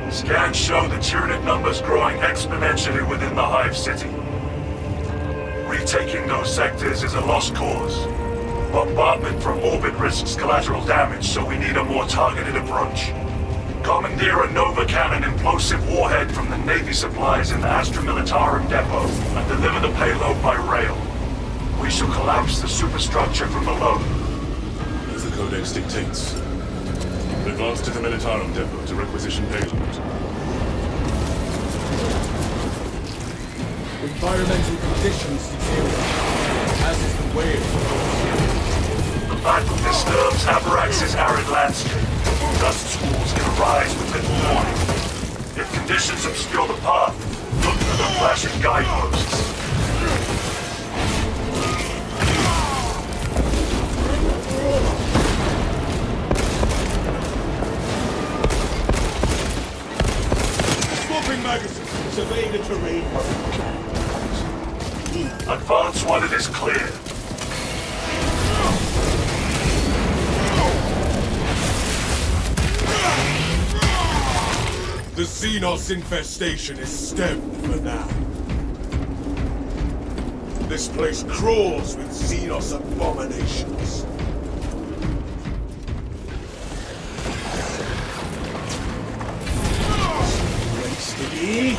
Scans show the Tyranid numbers growing exponentially within the Hive City. Retaking those sectors is a lost cause. Bombardment from orbit risks collateral damage, so we need a more targeted approach. Commandeer a Nova Cannon implosive warhead from the Navy supplies in the Astra Militarum depot and deliver the payload by rail. We shall collapse the superstructure from below. As the Codex dictates. Advance to the Militarum depot to requisition payload. Environmental conditions deteriorate, as is the wave. The battle disturbs Avarax's arid landscape. Dust schools can arise with little warning. If conditions obscure the path, look for the flashing guideposts. Swapping magazine. Survey the terrain. Advance when it is clear. The Xenos infestation is stemmed for now. This place crawls with Xenos abominations. Steady.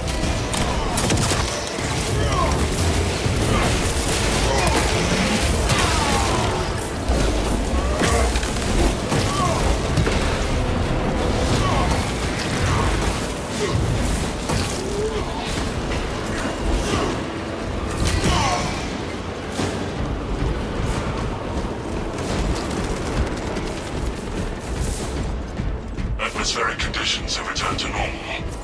Atmospheric conditions have returned to normal.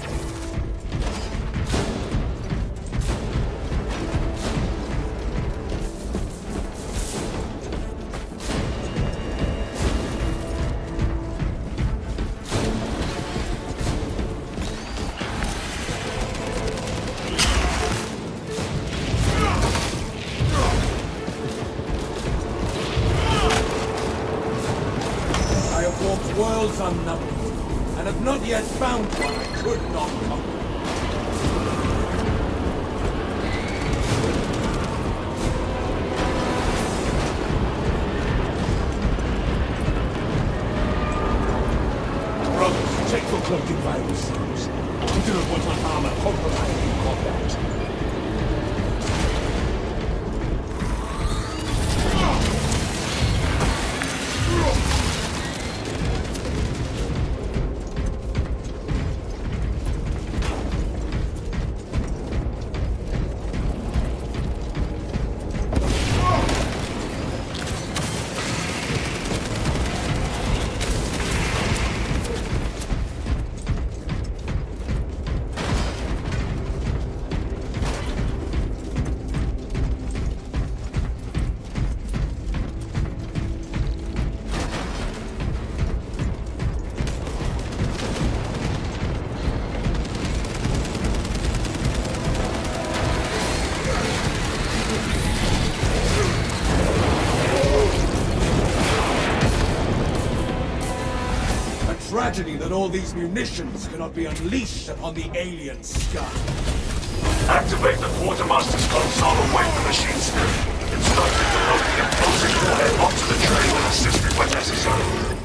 I have walked worlds unnumbered, and have not yet found one I could not conquer. Brothers, check for cloaking viruses. I do not want my armor compromised in combat. Tragedy that all these munitions cannot be unleashed upon the alien sky. Activate the quartermaster's console away from machine spirit. Instructed to load the implosive warhead onto the train and assist it when necessary.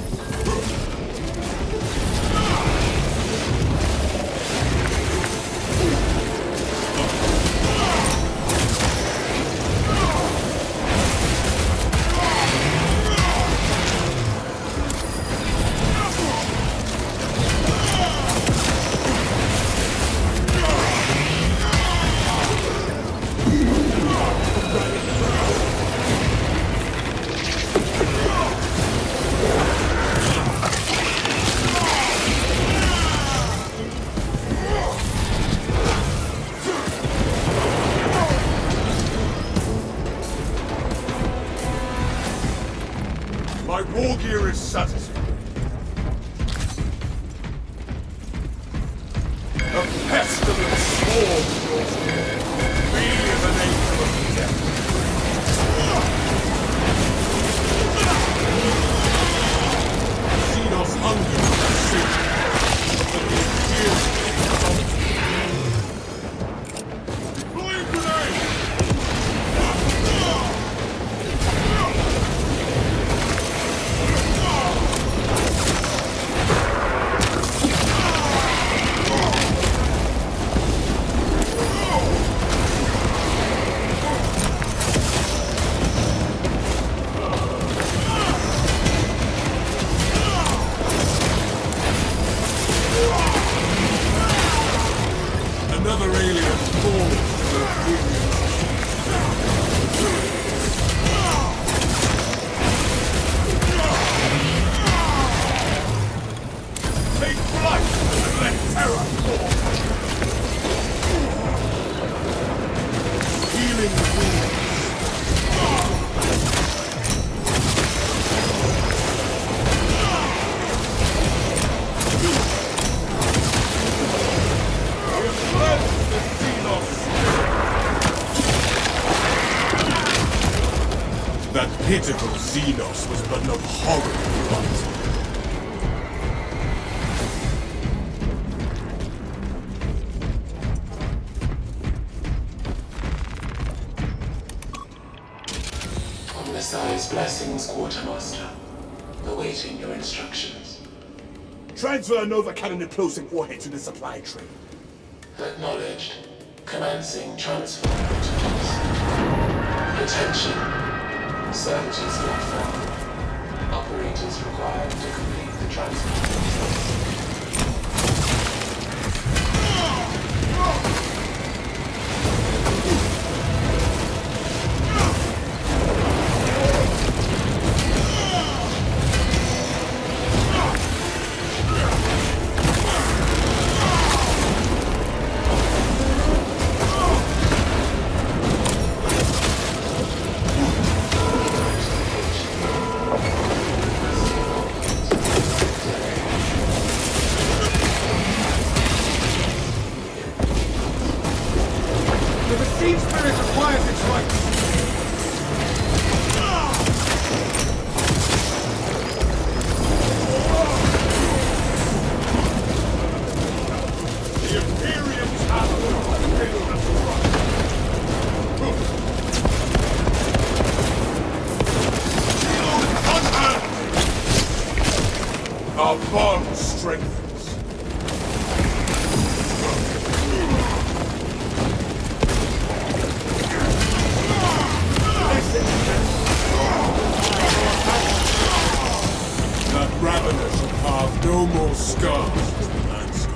My war gear is satisfied. A pestilent swarm draws near. Be the nature of death. Xenos hunger and sin. pitiful Xenos was but an abhorrent rot. Messiah's blessings, Quartermaster. Awaiting your instructions. Transfer Nova Cannon explosive warhead to the supply train. Acknowledged. Commencing transfer protocols. Attention. Services platform. Operators required to complete the transfer process. Our bond strengthens. That ravener should carve no more scars into the landscape.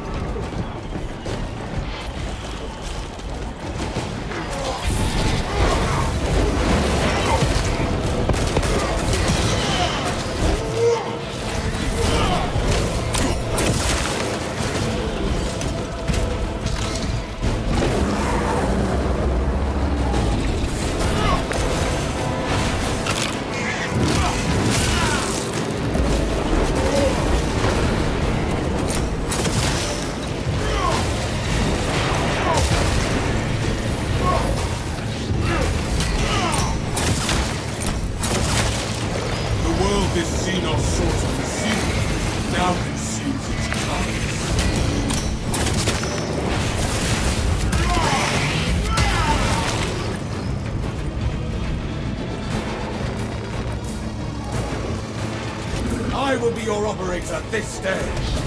This Xenos sought to conceal now consumes its carcass. I will be your operator at this stage.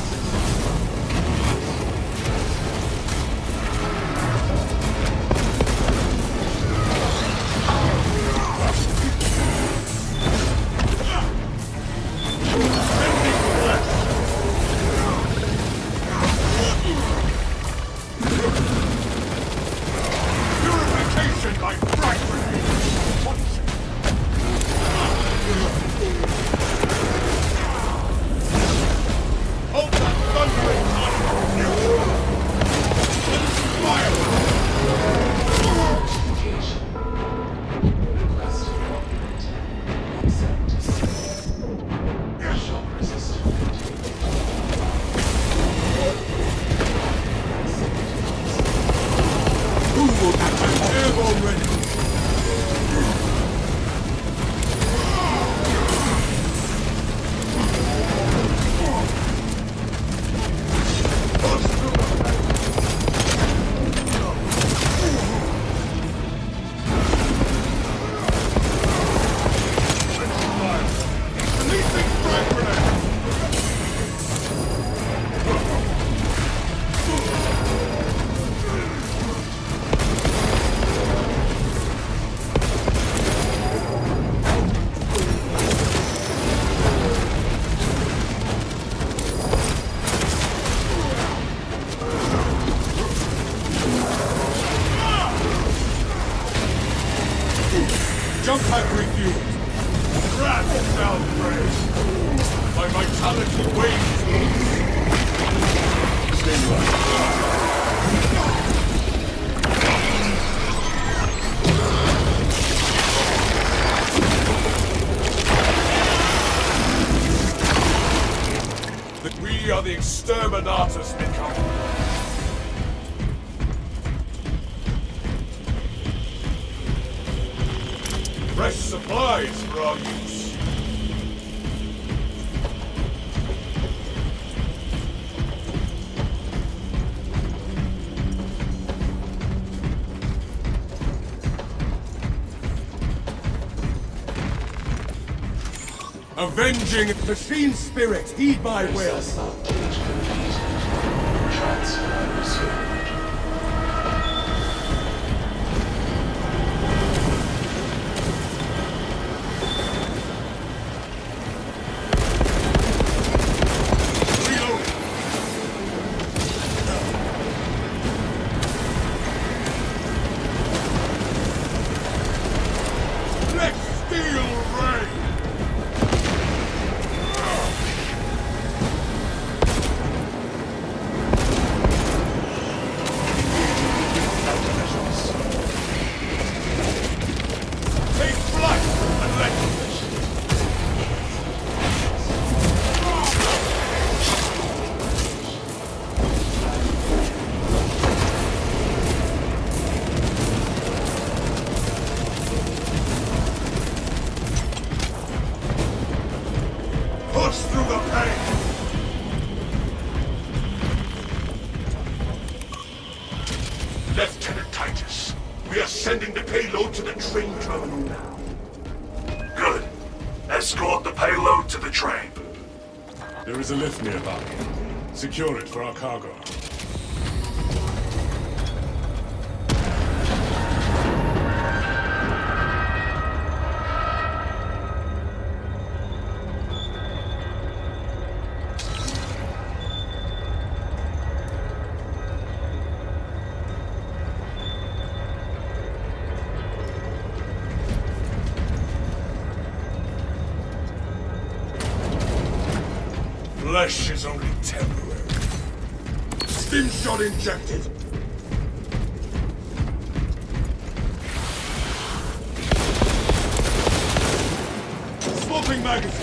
Jump pack refueled. Rat shall praise. My vitality wanes. Stay right. We are the exterminators, Mikhail. Nice supplies for our use. Avenging machine spirit, heed my will. Process update completed. Transfer resumed. Lieutenant Titus, we are sending the payload to the train terminal now. Good. Escort the payload to the train. There is a lift nearby. Secure it for our cargo. Flesh is only temporary. Stim shot injected. Swapping magazine.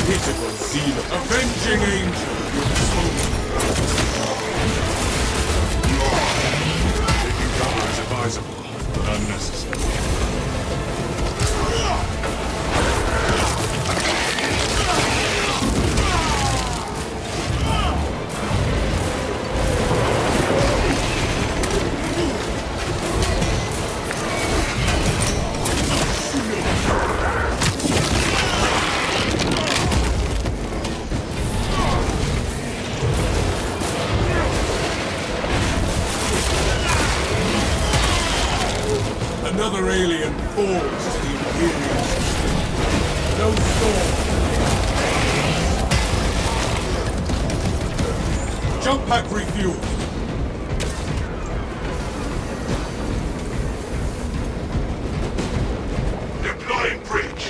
pitiful Xeno. Avenging angel, your soul. Taking cover is advisable, but unnecessary. Another alien falls to the Imperial system. No storm. Jump pack refuel. Deploying breach.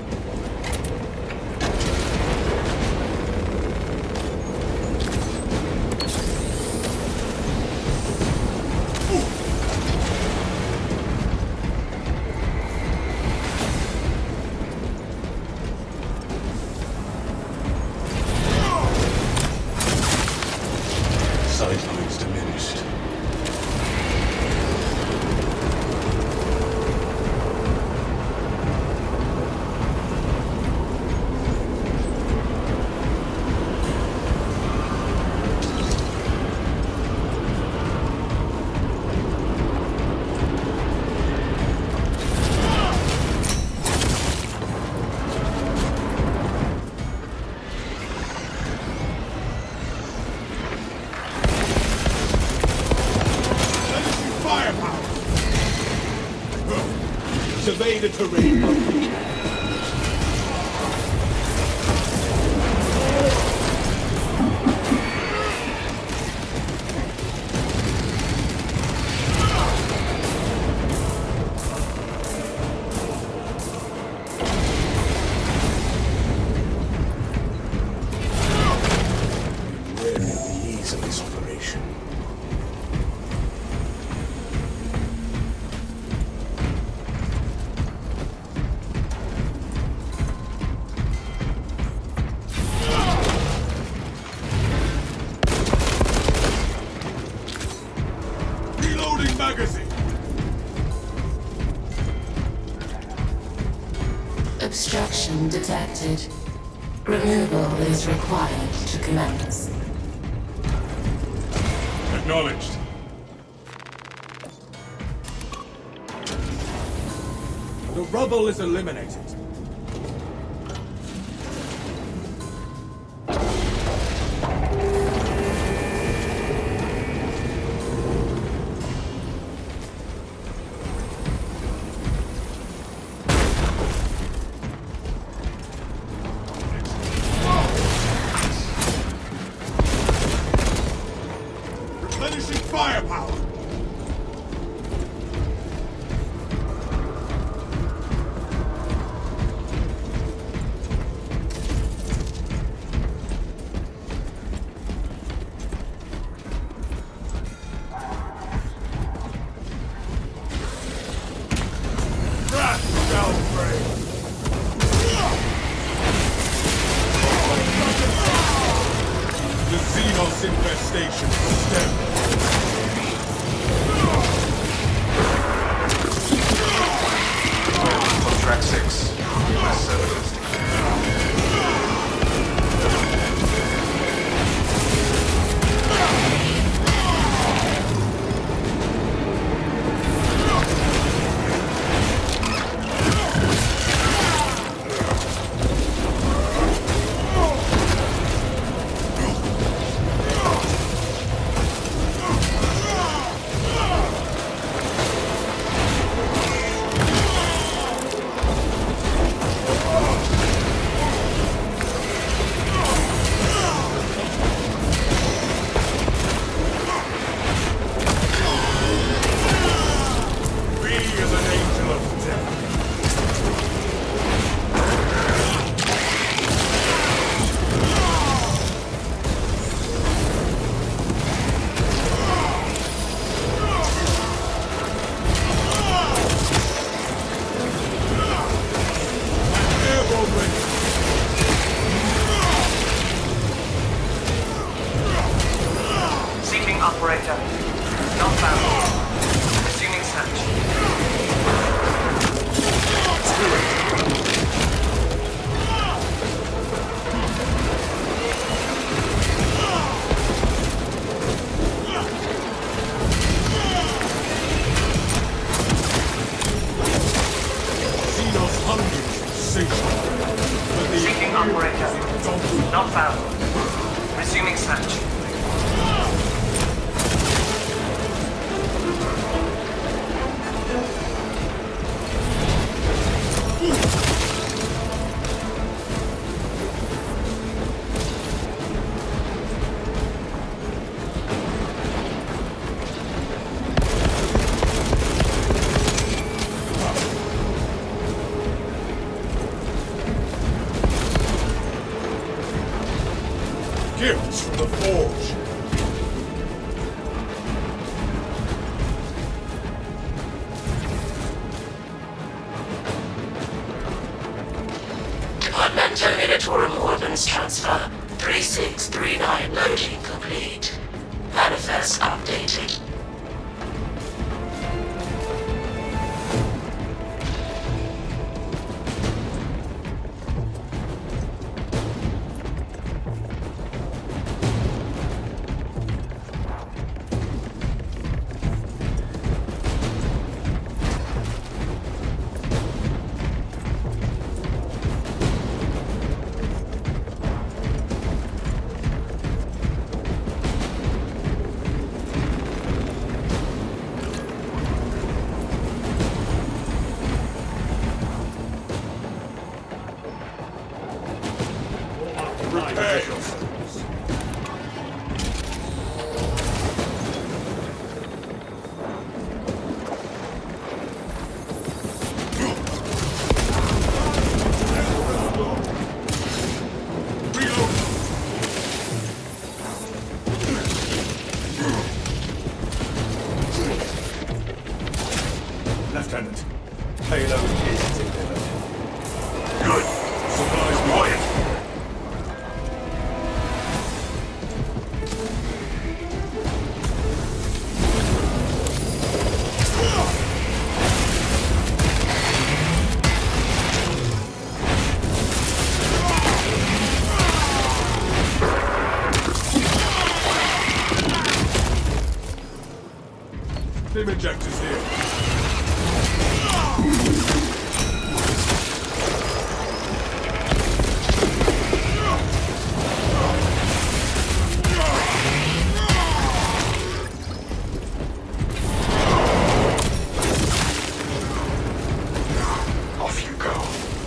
Sightlines diminished. Firepower! Survey the terrain. Wary of the ease of this operation. Reloading magazine. Obstruction detected. Removal is required to commence. Acknowledged. The rubble is eliminated. Replenishing firepower. Crash shell frame. The Xenos infestation stemmed. Track 6. West 7 Ballistic. Not found. Resuming search. Gifts from the Forge. Departmental Militorum Ordnance Transfer 3639 loading complete. Manifest updated. Prepare yourselves. Reload. Lieutenant, payload is delivered. Good. Supplies Quiet. Beam injectors here. Off you go.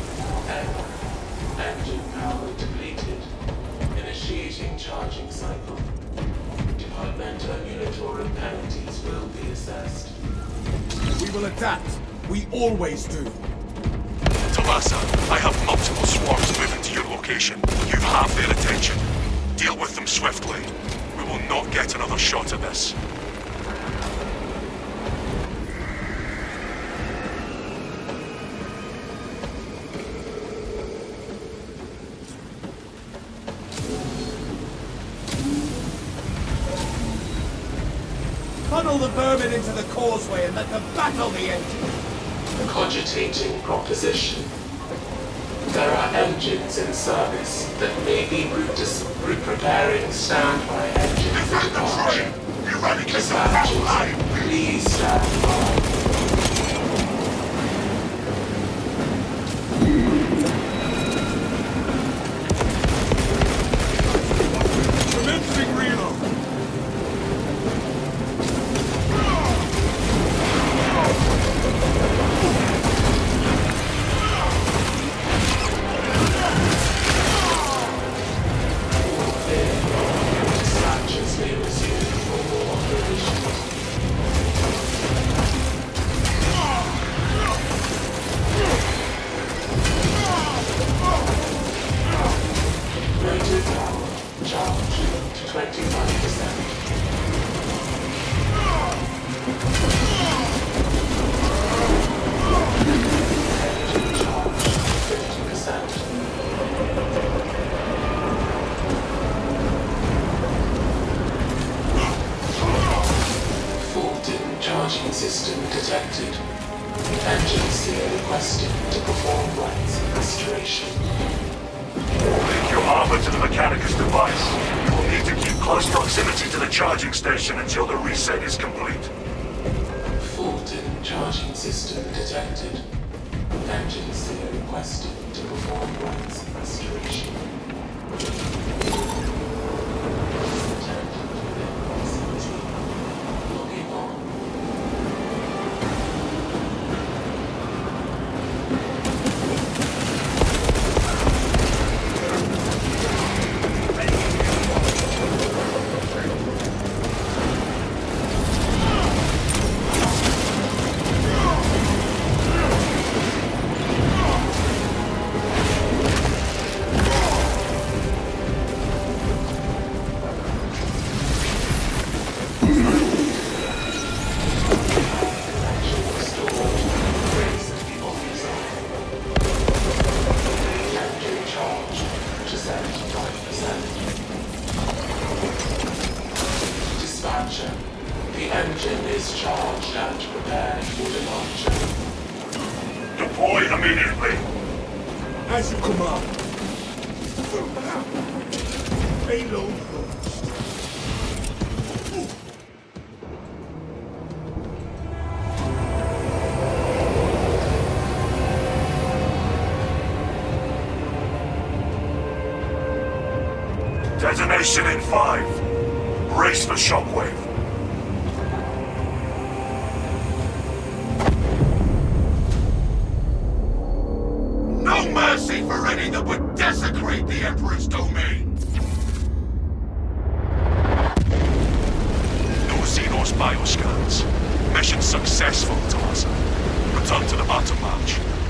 Engine power depleted. Initiating charging cycle. Departmental Unitorum penalties will be assessed. We will adapt. We always do. Talassa, I have multiple swarms moving to your location. You have their attention. Deal with them swiftly. We will not get another shot at this. Funnel the vermin into the causeway and let them battle the engine. Cogitating proposition. There are engines in service that may be preparing standby engines for departure. Dispatches, please stand by. Commencing reload. Dispatches may resume for more operations. Rated power charged to 25%. Engine charged to 50%. Fault in charging system detected. Engines here requested to perform rites of restoration. Link your armor to the Mechanicus device. You will need to keep close proximity to the charging station until the reset is complete. Fault in charging system detected. Engines here requested to perform rites of restoration. descent. Dispatcher, the engine is charged and prepared for departure. Deploy immediately. As you command. Payload launched. Detonation in 5. Brace for shockwave. No mercy for any that would desecrate the Emperor's domain! No Xenos bioscans. Mission successful, Talasa. Return to the battle match.